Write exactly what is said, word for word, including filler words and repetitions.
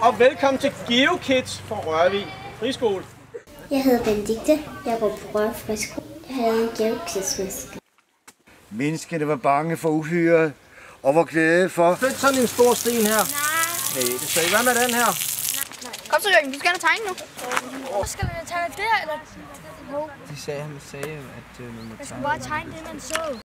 og velkommen til GeoKids fra Rørvig Friskole. Jeg hedder Benedikte. Jeg går på Rørvig Friskole. Jeg havde en GeoKids-maske. Menneskene var bange for uhyre og var glade for... Flyt sådan en stor sten her. Nej. Hey, det sagde, hvad med den her? Nej. Kom så, Jørgen, vi skal have tegne nu. Hvor skal vi tegne der, eller? De sagde, han sagde, at øh, man må tegne. Jeg skal bare tegne det, man så.